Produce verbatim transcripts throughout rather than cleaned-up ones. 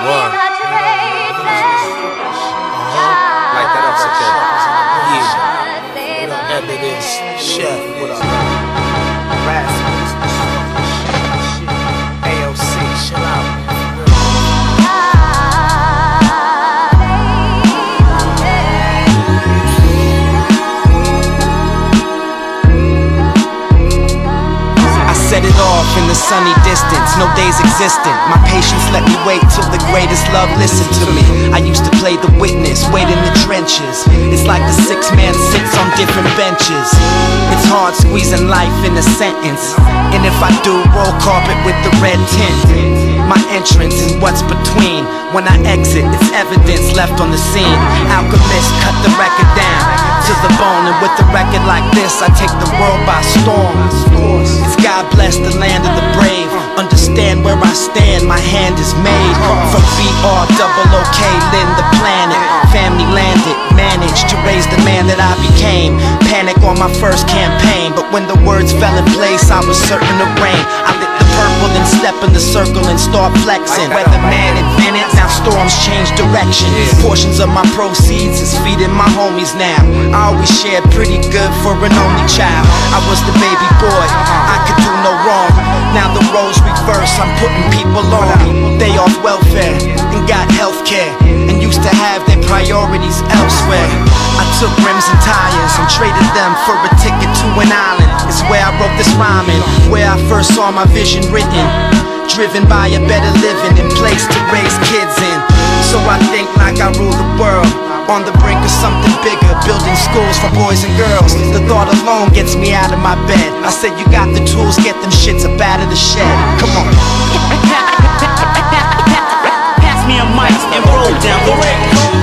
What? Like that upset there. Yeah. That nigga is Chef. What up? Rasmus. A O C. Chill out. Set it off in the sunny distance, no days existent. My patience let me wait till the greatest love listened to me. I used to play the witness, wait in the trenches. It's like the six man sits on different benches. It's hard squeezing life in a sentence. And if I do, roll carpet with the red tint. My entrance is what's between. When I exit, it's evidence left on the scene. Alchemist cut the record down to the bone, and with a record like this, I take the world by storm. It's God bless the land of the brave. Understand where I stand, my hand is made. From B R double O K, Lynn the planet. Family landed, managed to raise the man that I became. Panic on my first campaign, but when the words fell in place, I was certain of rain. I lit the purple, then step in the circle and start flexing. Weatherman invented, now storms change direction. Portions of my proceeds is feeding my homies now. I always shared pretty good for an only child. I was the baby boy, I could do no wrong. Now the roles reverse, I'm putting people on. They off welfare and got healthcare, and used to have their priorities elsewhere. I took rims and tires and traded them for a ticket to an island. It's where I wrote this rhyming, where I first saw my vision written. Driven by a better living and place to raise kids in. So I think like I rule the world, on the brink of something bigger, building schools for boys and girls. The thought alone gets me out of my bed. I said you got the tools, get them shits up out of the shed. Come on. Pass me a mic and roll down the way.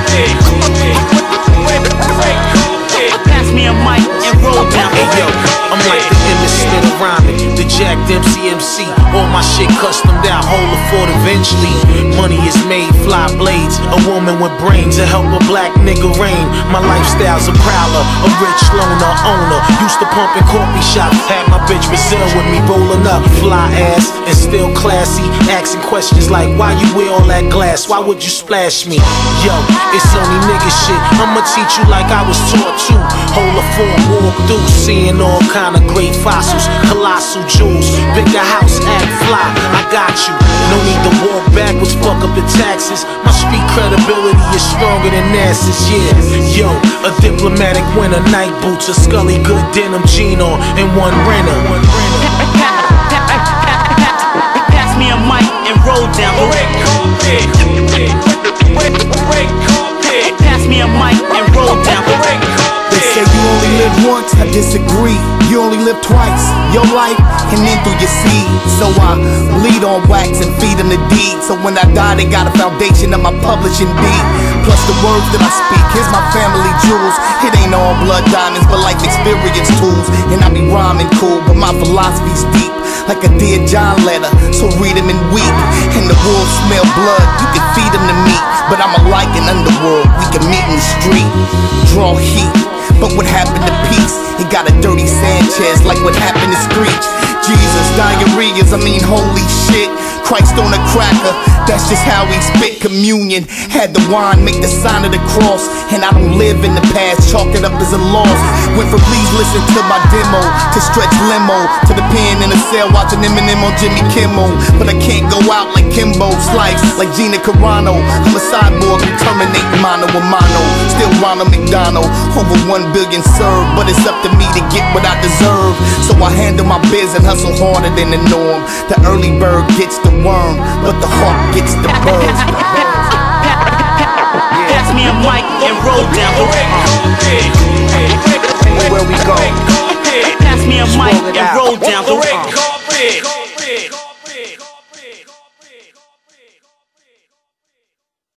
Pass me a mic and roll down the way. I'm like the innocent of rhyming, the Jack Dempsey M C. All my shit customed out, whole afford eventually. Money is made, fly blades. A woman with brains to help a black nigga reign. My lifestyle's a prowler, a rich loner owner. Used to pump in coffee shops, had my bitch Brazil with me rolling up. Fly ass and still classy, asking questions like why you wear all that glass? Why would you splash me? Yo, it's only nigga shit. I'ma teach you like I was taught to. Hold a form, walk through, seeing all kind of great fossils, colossal jewels, bigger house, act fly. I got you. No need to walk backwards, fuck up the taxes. My street credibility is stronger than NASA's, yeah. Yo, a diplomatic winner, night boots, a Scully good denim jean on, and one renter. Pass me a mic and roll down the way. Pass me a mic and roll down the way. They say you only live once, I disagree. You only live twice, your life and then through your seed. So I bleed on wax and feed them the deed. So when I die, they got a foundation of my publishing deed. Plus the words that I speak, here's my family jewels. It ain't all blood diamonds, but life experience tools. And I be rhyming cool, but my philosophy's deep, like a Dear John letter, so read them and weep. And the wolves smell blood, you can feed them to meat. But I'm a like an underworld, we can meet in the street. Draw heat, but what happened to peace? It got a dirty Sanchez, like what happened to Screech. Jesus, diarrheas, I mean holy shit. Christ on a cracker, that's just how we spit. Communion, had the wine, make the sign of the cross. And I don't live in the past, chalk it up as a loss. Went from please listen to my demo, to Stretch Limo, to the pen in the cell watching Eminem on Jimmy Kimmel. But I can't go out like Kimbo Slice, like Gina Carano. I'm a cyborg who terminate mano a mano. Still Ronald McDonald, over one billion served. But it's up to me to get what I deserve. So I handle my biz and hustle harder than the norm. The early bird gets the worm, but the hawk gets the bird. Pass me a mic and roll down the way. Anywhere we go, Pass me a mic and roll down the way.